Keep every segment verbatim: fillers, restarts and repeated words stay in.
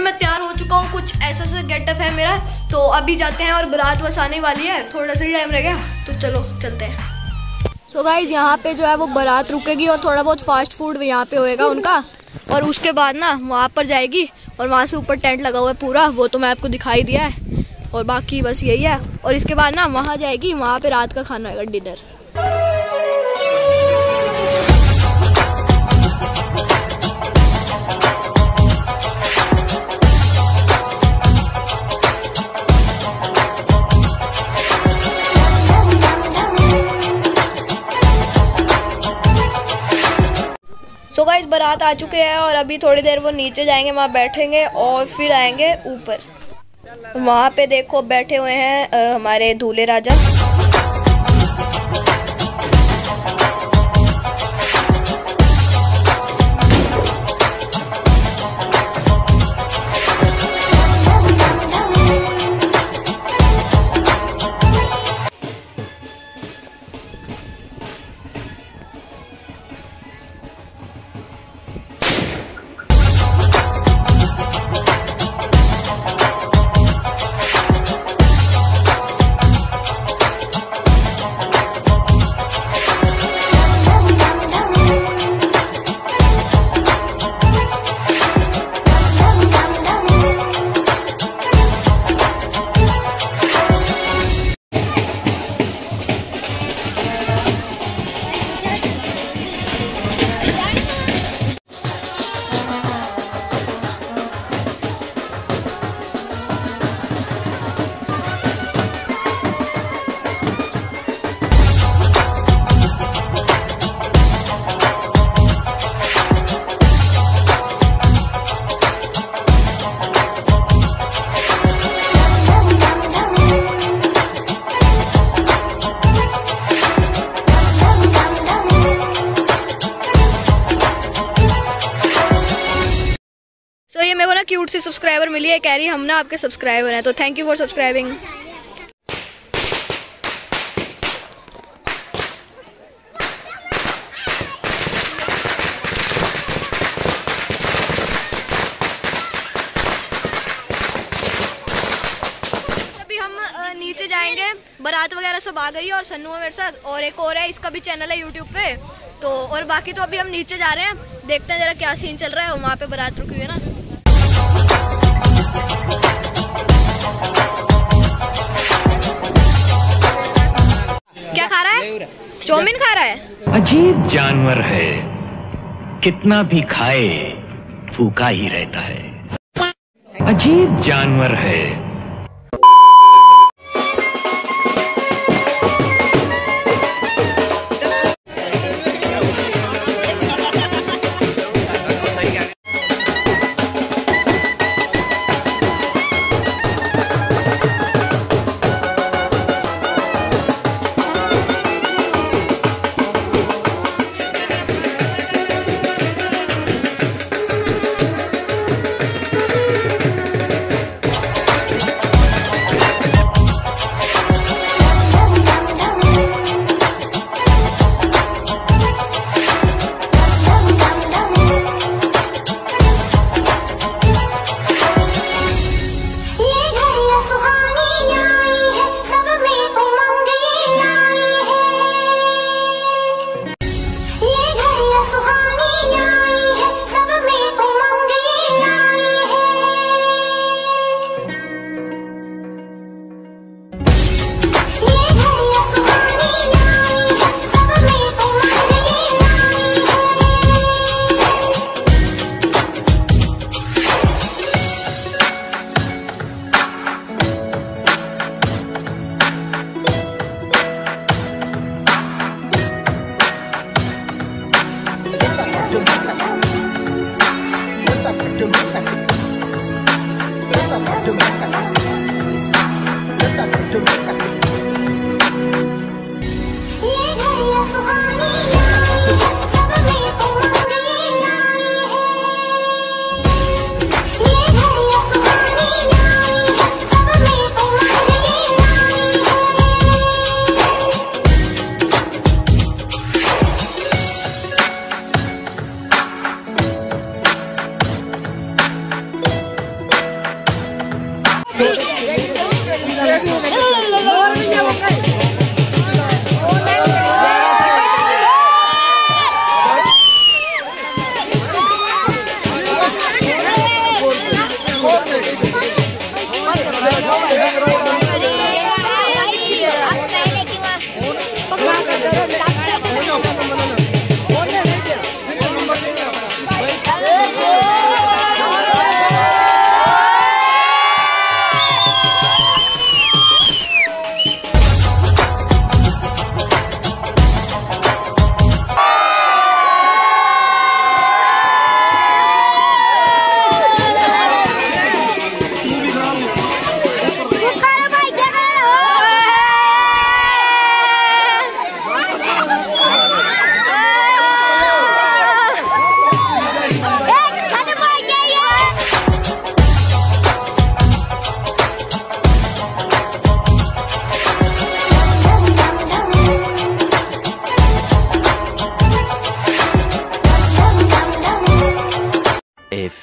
मैं तैयार हो चुका हूँ, कुछ ऐसा सा गेटअप है मेरा। तो अभी जाते हैं और बारात बस आने वाली है, थोड़ा सा ही टाइम रह गया, तो चलो चलते हैं। सो गाइज यहाँ पे जो है वो बारात रुकेगी और थोड़ा बहुत फास्ट फूड यहाँ पे होएगा उनका, और उसके बाद ना वहाँ पर जाएगी और वहाँ से ऊपर टेंट लगा हुआ है पूरा, वो तो मैं आपको दिखाई दिया है, और बाकी बस यही है। और इसके बाद ना वहाँ जाएगी, वहाँ पे रात का खाना होगा, डिनर। सो गाइस बारात आ चुके हैं और अभी थोड़ी देर वो नीचे जाएंगे, वहाँ बैठेंगे और फिर आएंगे ऊपर। वहाँ पे देखो बैठे हुए हैं आ, हमारे दूल्हे राजा। तो ये मेरे को ना क्यूट सी सब्सक्राइबर मिली है, कह रही हम ना आपके सब्सक्राइबर हैं, तो थैंक यू फॉर सब्सक्राइबिंग। अभी हम नीचे जाएंगे, बारात वगैरह सब आ गई और सन्नू है मेरे साथ, और एक और है, इसका भी चैनल है यूट्यूब पे। तो और बाकी तो अभी हम नीचे जा रहे हैं, देखते हैं जरा क्या सीन चल रहा है। वहाँ पे बारात रुकी हुई है ना। क्या खा रहा है? चौमिन खा रहा है। अजीब जानवर है, कितना भी खाए भूखा ही रहता है। अजीब जानवर है।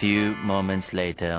few moments later.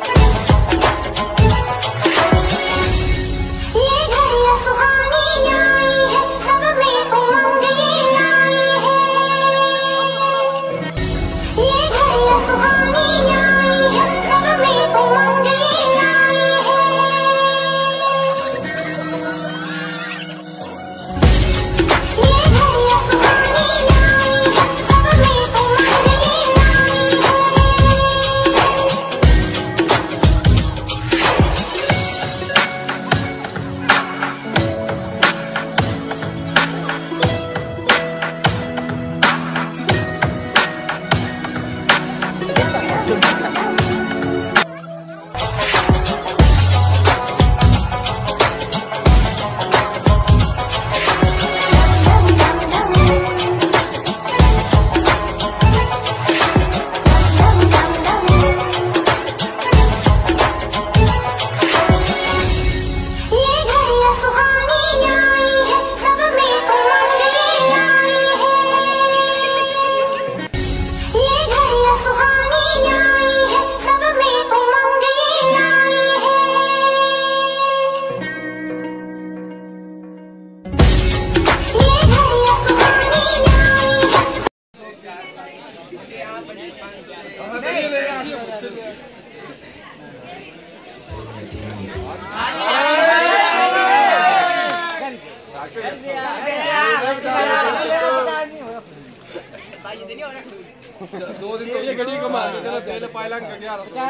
दो दिन तो ये घड़ी कमा के चलो तेल पाइला का क्या रहा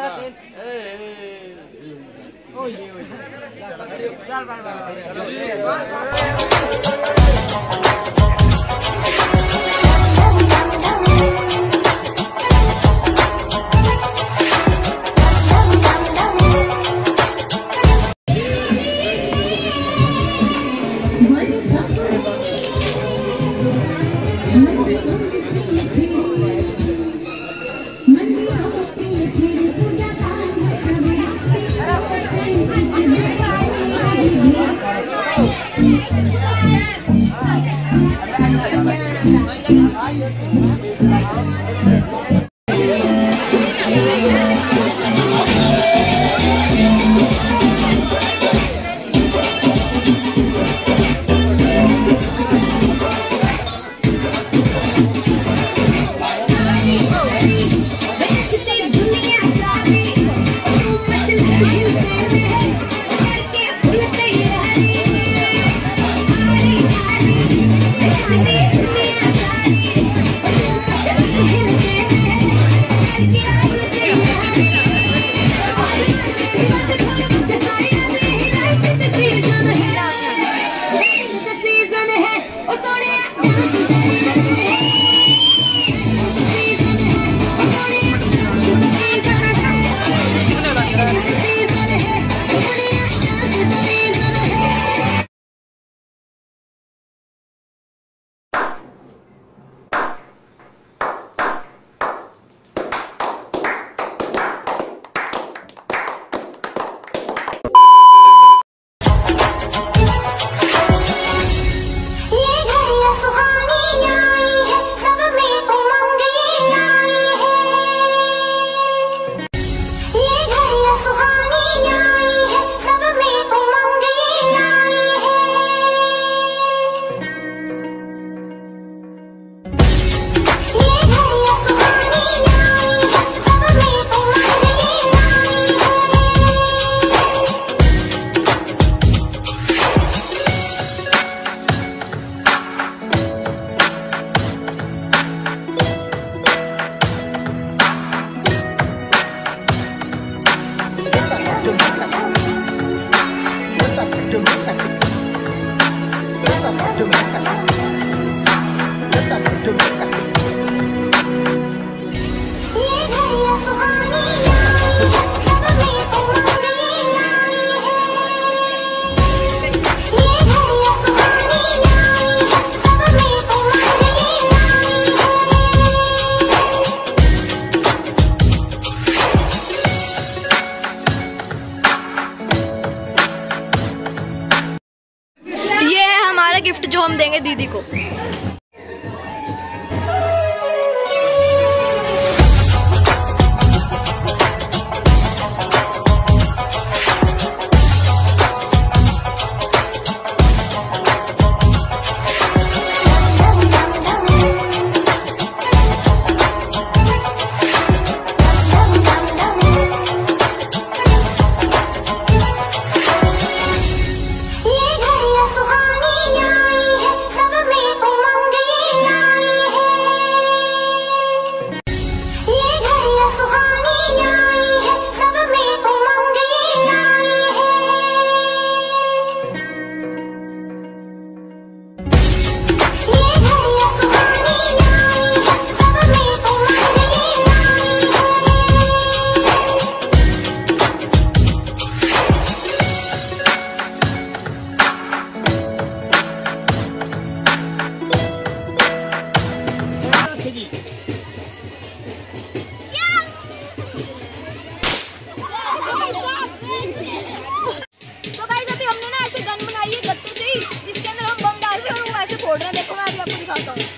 गिफ्ट जो हम देंगे दीदी को। जी। तो गाइस अभी हमने ना ऐसे गन बनाई है गत्ते से ही, इसके अंदर हम बम डाल रहे हैं और वो ऐसे फोड़ रहे हैं। देखो मैं अभी आपको दिखाता हूँ।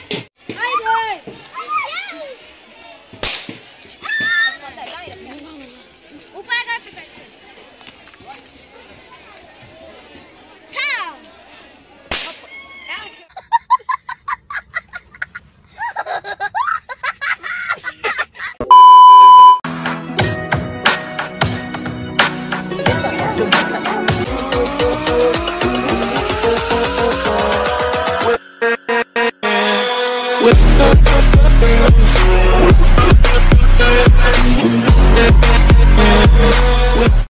With